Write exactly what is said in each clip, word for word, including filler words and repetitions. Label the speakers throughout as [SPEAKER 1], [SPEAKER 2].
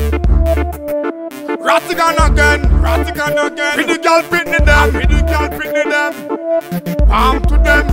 [SPEAKER 1] Ratigan again, Ratigan again. With the girl Britney them, with the girl Britney them. Palm to them.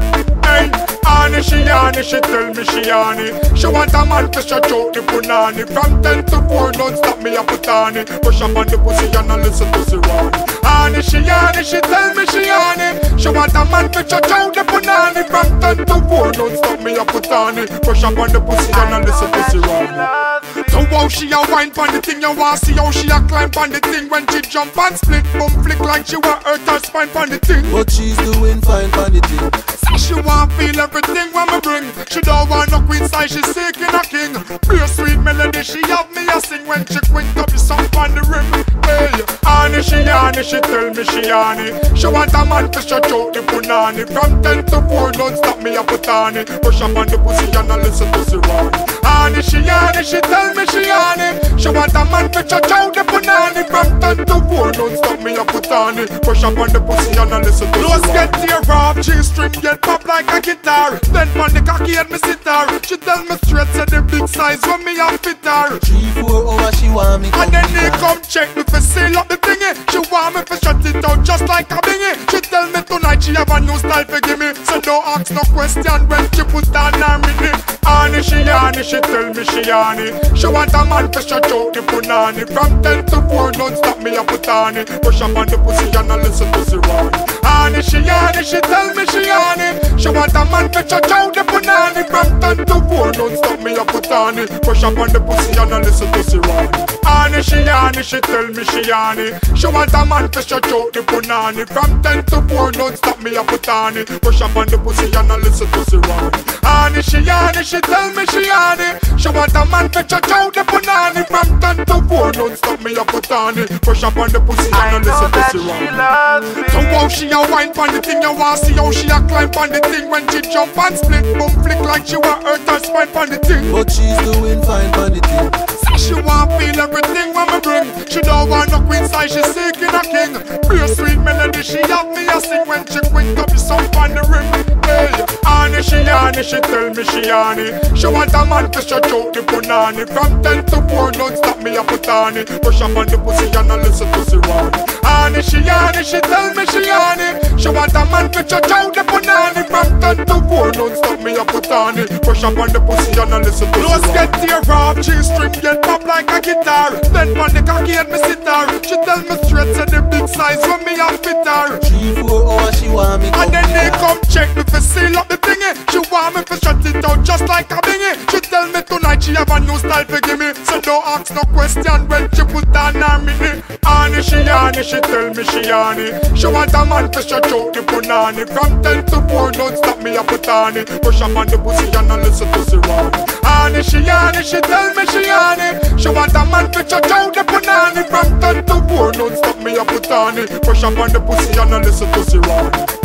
[SPEAKER 1] Hey, Annie she Annie, she tell me she Annie. She want a man to stretch out the punani. From ten to four, don't stop me a put on it. Push up on the pussy and I listen to the run. Annie she Annie, she tell me she Annie. She want a man to stretch out the punani. From ten to four, don't stop me a put on it. Push up on the pussy and I listen to the run. So how she a wine pon the thing, you want see how she a climb pon the thing. When she jump and split, boom flick like she want hurt her spine pon the thing.
[SPEAKER 2] But she's doing fine pon the thing.
[SPEAKER 1] So she want feel everything when me bring. She don't want no queen size, she seeking a king. Pure sweet melody, she have me a sing. When she quint up, you song pon the rim. Hey, Annie she Annie, she tell me she Annie. She want a man to stretch out the punani. From ten to four, don't stop me a put on it. Push up on the pussy and I listen to the run. Annie she Annie, she tell me she Annie. She want a man to stretch out the punani. From ten to four, don't stop me a put on it. Push up on the pussy and I listen to the run. Let's get tear off, G-string get pop like a guitar. Then on the cocky and me sit her. She tell me straight say the big size when me a fit her.
[SPEAKER 2] Three, four hours she want me.
[SPEAKER 1] And then they come check me for seal up the thingy. She want me for shut it out just like a bingy. She tell me tonight she have a new style for gimme. So don't ask no question when she put on her mini. Annie she Annie, she tell me she Annie. She want a man to stretch out the punani. From ten to four, don't stop me a put on it. Push up on the pussy and I listen to the run. Annie she Annie, she tell me she Annie. She want a man to stretch out the punani. From ten to four, don't stop me a put on it. Push up on the pussy and I listen to the run. Annie she Annie, she tell me she Annie. She want a man to stretch out the punani. From ten to four, don't stop me a put on it. Push up on the pussy and I listen to the run. Annie she Annie, she tell me she Annie. She want a man to stretch out the punani. From ten to four, don't stop me a put on it. Push up on the pussy and I listen to the run. So how she a wine pon the thing, you want see how she a climb pon the thing. When she jump and split, boom flick like she want hurt her spine pon the thing.
[SPEAKER 2] But she's doing fine pon the thing.
[SPEAKER 1] So she want feel everything when me bring. She don't want no queen size, she seeking a king. Pure sweet melody, she have me a sing. When she quint up, you song pon the rim. Hey, Annie she Annie, she tell me she Annie. She want a man to stretch out the punani. From ten to four, don't stop me a put on it. Push up on the pussy and I listen to the run. Annie she Annie, she tell me she Annie. She want a man to stretch out the punani. From ten to four, don't stop me a put on it. Push up on the pussy and I listen to the run. Let's get tear off, G-string get pop like a guitar. Then on the cocky and me sit her. She tell me straight say the big size when me a fit her.
[SPEAKER 2] Three, four hours she want me.
[SPEAKER 1] And then they come check me for seal up the thingy. She want me for shut it out just like a bingy. She tell me tonight she have a new style for gimme. So don't ask no question when she put on her mini. Annie she Annie, she tell me she Annie. She want a man to stretch out the punani. From ten to four, don't stop me a put on it. Push up on the pussy and I listen to the run. Annie she Annie, she tell me she Annie. She want a man to stretch out the punani. From ten to four, don't stop me a put on it. Push up on the pussy and I listen to the run.